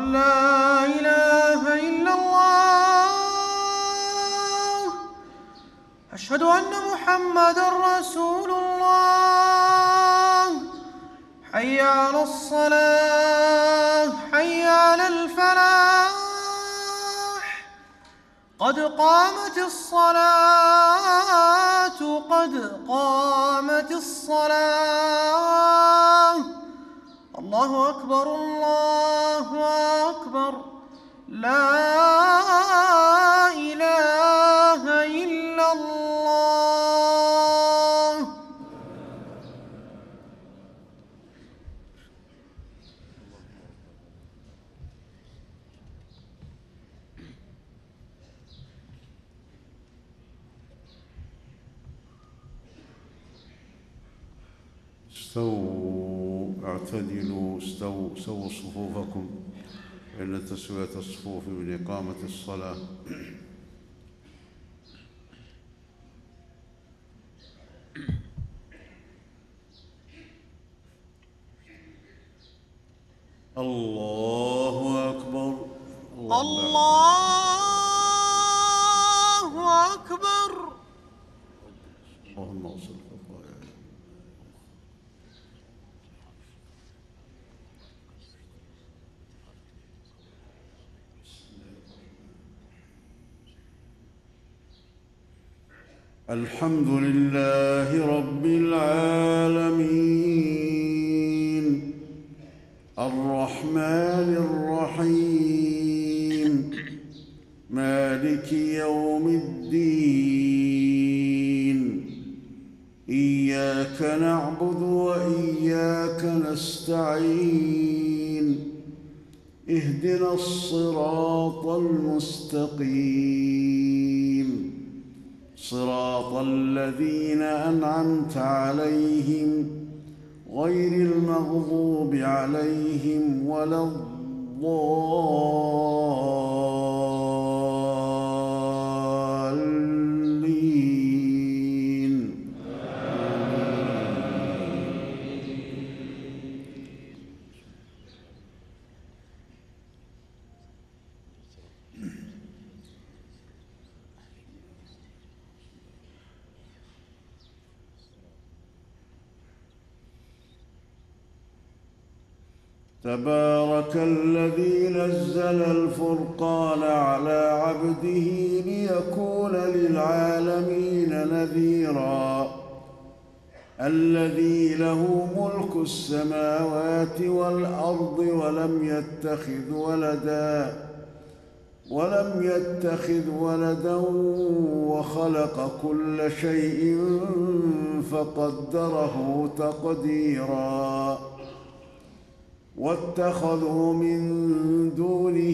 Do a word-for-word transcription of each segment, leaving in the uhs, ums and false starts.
أن لا إله إلا الله، أشهد أن محمدًا رسول الله. حي على الصلاة، حي على الفلاح، قد قامت الصلاة، قد قامت الصلاة. الله أكبر، الله أكبر، لا إله إلا الله. استووا، اعتدلوا، استووا، سووا صفوفكم إن تسوية الصفوف من إقامة الصلاة. الله أكبر، الله أكبر. اللهم اغفر خطاياي. الحمد لله رب العالمين، الرحمن الرحيم، مالك يوم الدين. إياك نعبد وإياك نستعين، اهدنا الصراط المستقيم، صراط الذين أنعمت عليهم غير المغضوب عليهم ولا الضالين. تبارك الذي نزل الفرقان على عبده ليكون للعالمين نذيرا. الذي له ملك السماوات والأرض ولم يتخذ ولدا ولم يتخذ ولدا وخلق كل شيء فقدره تقديرا. واتخذوا من دونه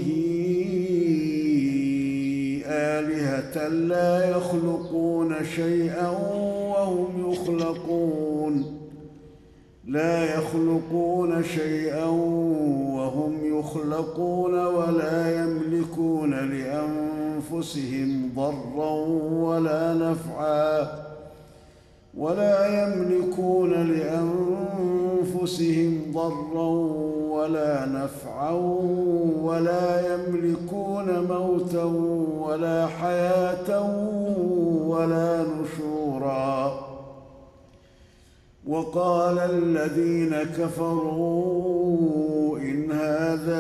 آلهة لا يخلقون شيئا وهم يخلقون لا يخلقون شيئا وهم يخلقون ولا يملكون لأنفسهم ضرا ولا نفعا ولا يملكون لأنفسهم ضرا ولا نفعا ولا يملكون موتا ولا حياة ولا نشورا. وقال الذين كفروا إن هذا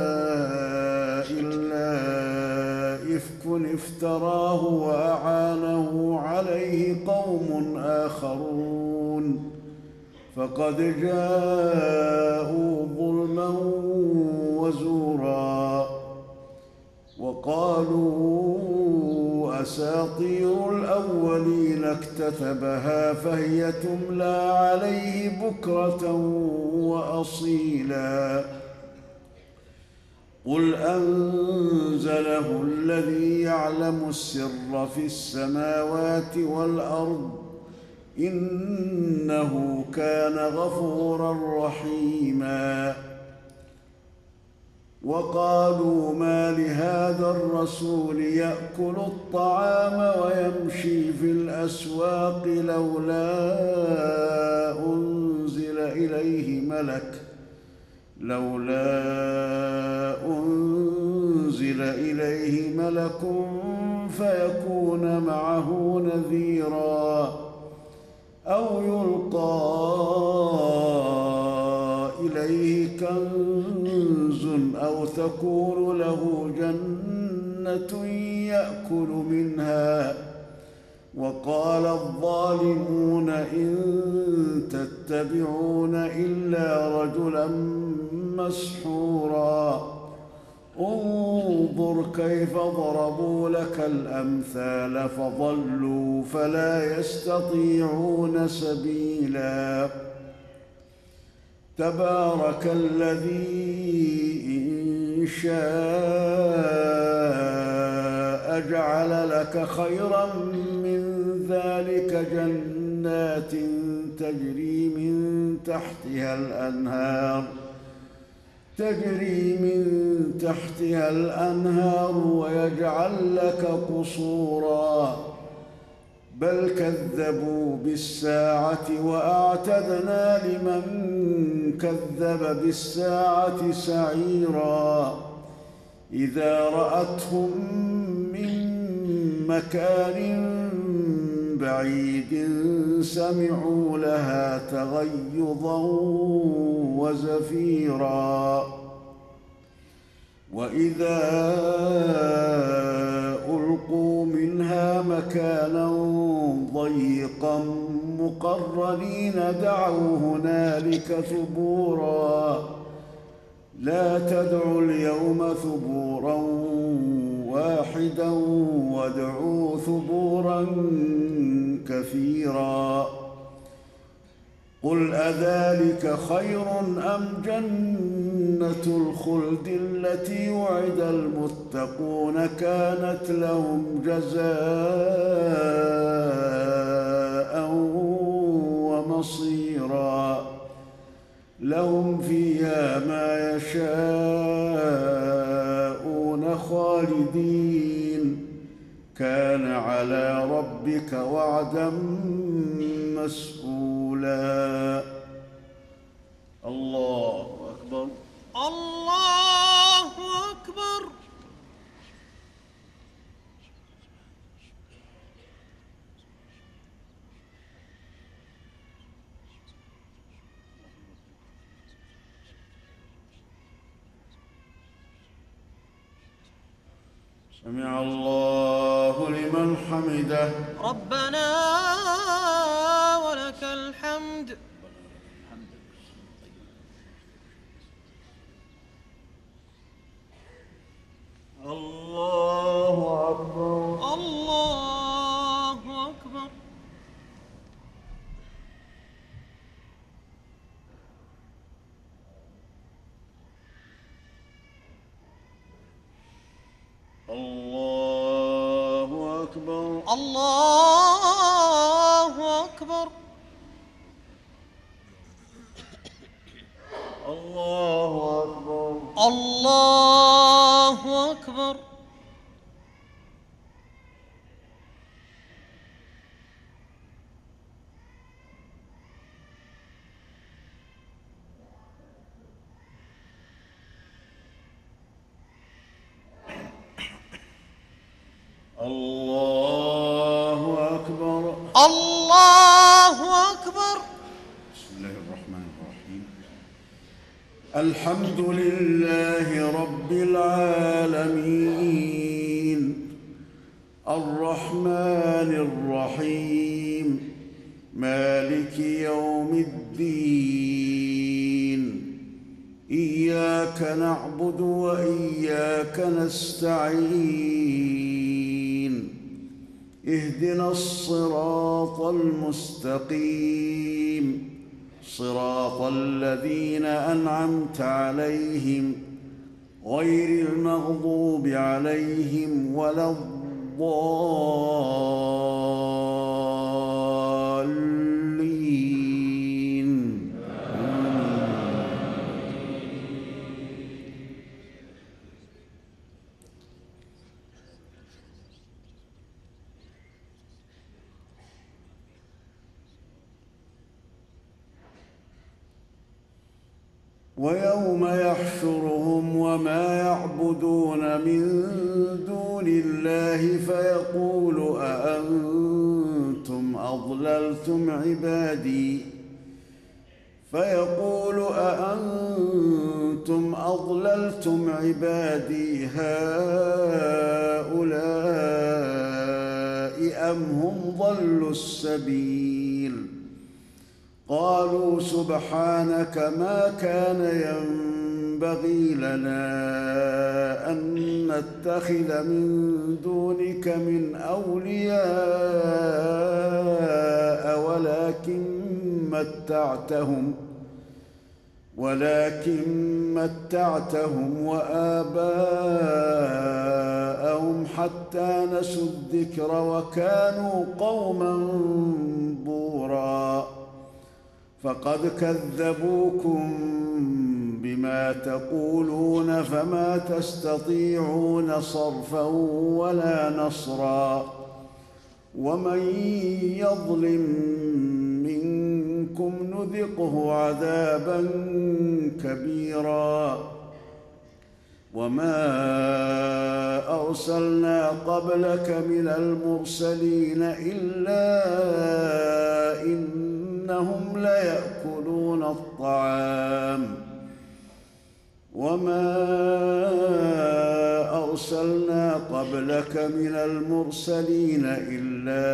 إلا إفك افتراه وأعانه عليه قوم آخرون فقد جاءوا ظلما وزورا. وقالوا أساطير الأولين اكتتبها فهي تملى عليه بكرة وأصيلا. قل أنزله الذي يعلم السر في السماوات والأرض إنه كان غفورا رحيما. وقالوا ما لهذا الرسول يأكل الطعام ويمشي في الأسواق لولا أنزل إليه ملك لولا أنزل إليه ملك فيكون معه نذيرا أو يلقى إليه كنز أو تكون له جنة يأكل منها. وقال الظالمون إن تتبعون إلا رجلا مسحورا انظر كيف ضربوا لك الأمثال فضلوا فلا يستطيعون سبيلا. تبارك الذي إن شاء جعل لك خيرا من ذلك جنات تجري من تحتها الأنهار تجري من تحتها الأنهار ويجعل لك قصورا بل كذبوا بالساعة وأعتدنا لمن كذب بالساعة سعيرا. إذا رأتهم من مكان بعيد سمعوا لها تغيظا وزفيرا. وإذا ألقوا منها مكانا ضيقا مقرنين دعوا هنالك ثبورا. لا تدعوا اليوم ثبورا واحدا وادعوا ثبورا كثيرا. قل أذلك خير أم جنة الخلد التي وعد المتقون كانت لهم جزاء ومصيرا. لهم فيها ما يشاءون خالدين كان على ربك وعدا مسئولا. الله أكبر. الله أكبر. سمع الله لمن حمده. ربنا ولك الحمد. الله أكبر. الله أكبر. الله أكبر. الله أكبر. الله أكبر. الله أكبر. الله أكبر. الله أكبر. بسم الله الرحمن الرحيم. الحمد لله رب العالمين الرحمن الرحيم مالك يوم الدين. إياك نعبد وإياك نستعين. اهدنا الصراط المستقيم صراط الذين أنعمت عليهم غير المغضوب عليهم ولا الضالين. ويوم يحشرهم وما يعبدون من دون الله فيقول أأنتم أضللتم عبادي فيقول أأنتم أضللتم عبادي هؤلاء أم هم ضلوا السبيل قالوا سبحانك ما كان ينبغي لنا أن نتخذ من دونك من أولياء ولكن متعتهم ولكن متعتهم وآباءهم حتى نسوا الذكر وكانوا قوما بوراً فقد كذبوكم بما تقولون فما تستطيعون صرفا ولا نصرا ومن يظلم منكم نذقه عذابا كبيرا وما أرسلنا قبلك من المرسلين إلا إنهم ليأكلون الطعام وما أرسلنا قبلك من المرسلين إلا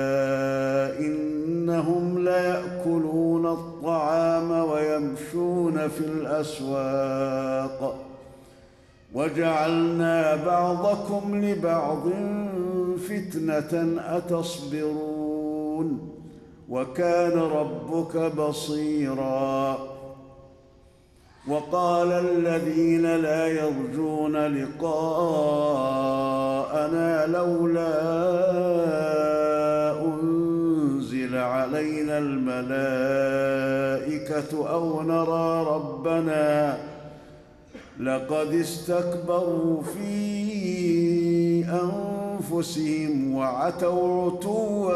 إنهم ليأكلون الطعام ويمشون في الأسواق وجعلنا بعضكم لبعض فتنة أتصبرون وكان ربك بصيرا وقال الذين لا يرجون لقاءنا لولا أنزل علينا الملائكة أو نرى ربنا لقد استكبروا في أنفسهم وعتوا عتوا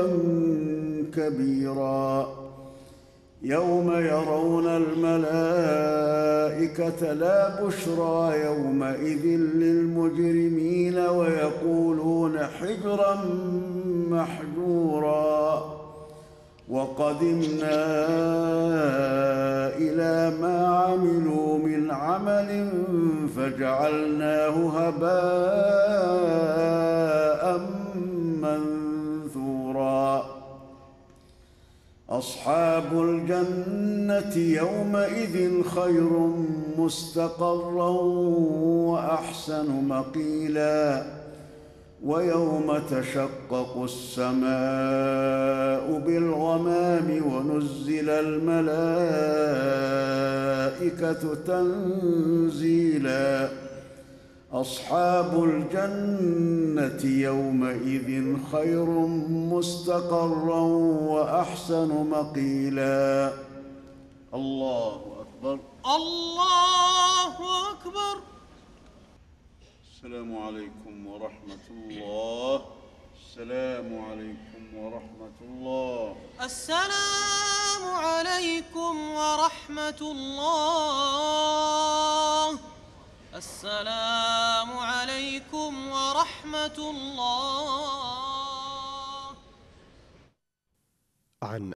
كبيرا يوم يرون الملائكة لا بشرى يومئذ للمجرمين ويقولون حجرا محجورا وقدمنا إلى ما عملوا من عمل فجعلناه هباء منثورا أصحاب الجنة يومئذ خير مستقرا وأحسن مقيلا ويوم تشقق السماء بالغمام ونزل الملائكة تنزيلا أصحاب الجنة يومئذ خير مستقرا وأحسن مقيلا الله أكبر الله أكبر. السلام عليكم ورحمة الله. السلام عليكم ورحمة الله. السلام عليكم ورحمة الله. السلام عليكم ورحمة الله. عن